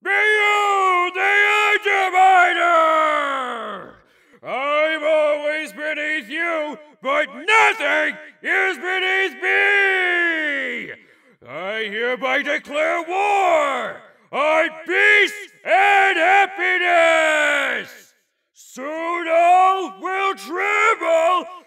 Be you the Underminer! I'm always beneath you, but nothing is beneath me! I hereby declare war on peace and happiness! Soon all will tremble